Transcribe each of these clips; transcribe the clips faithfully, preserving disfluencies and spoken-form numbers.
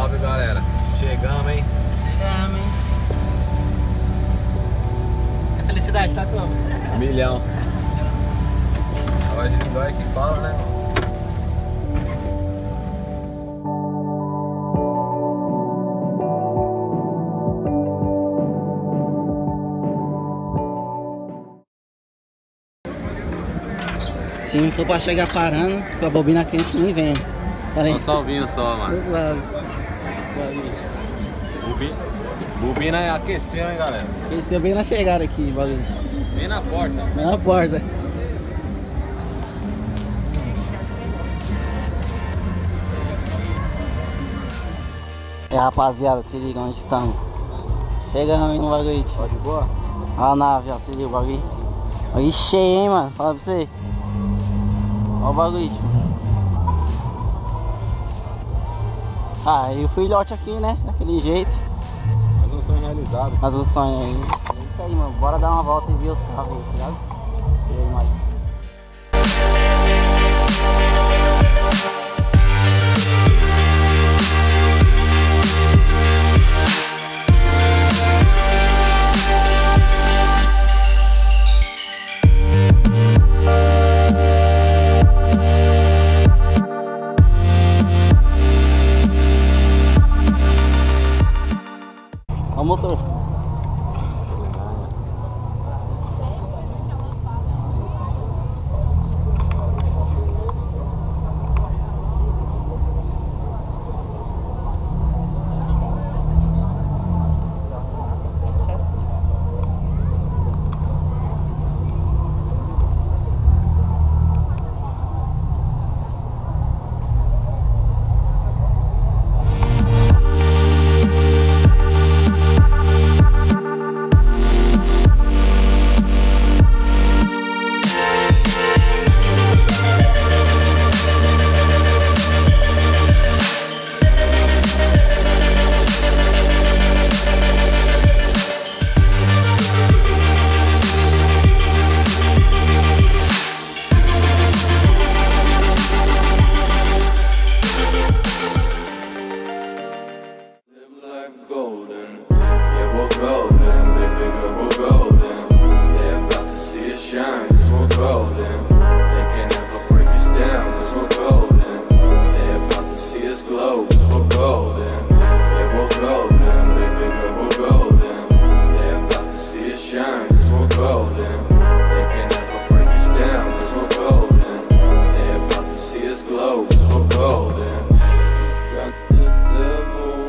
salve, galera. Chegamos, hein? Chegamos, hein? A felicidade tá como? Milhão. A voz de Lindóia que fala, né? Se não for pra chegar parando, com a bobina quente, nem vem. Um salvinho só, mano. Dos lados. Bobina, bobina aqueceu, hein, galera? Aqueceu bem na chegada aqui, bagulho. Bem na porta. Bem na porta. É, rapaziada, se liga onde estamos. Chegamos aí no bagulho. Ó, de boa? Olha a nave, ó, se liga o bagulho. Bagulho cheio, hein, mano. Fala pra você. Olha o bagulho, tio. Ah, e o filhote aqui, né? Daquele jeito. Mais um sonho realizado. Mais um sonho aí. É isso aí, mano. Bora dar uma volta e ver os carros aí, tá ligado? E aí, mais. Olha o motor. Golden, yeah, we're golden, baby girl, we're golden. They're about to see us shine, cause we're golden. They can never break us down, cause we're golden. They're about to see us glow, cause we're golden. Yeah, we're golden, baby girl, we're golden. They're about to see us shine, cause we're golden. They can never break us down, cause we're golden. They're about to see us glow, cause we're golden. Got the devil.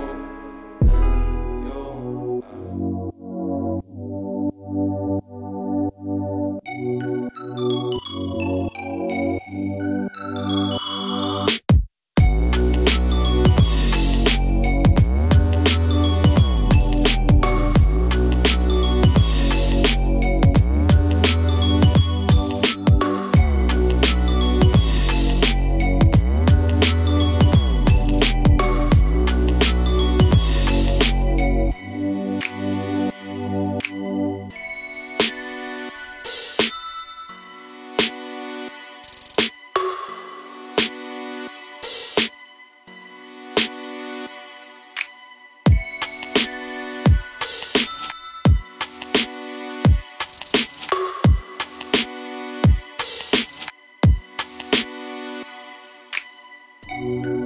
Música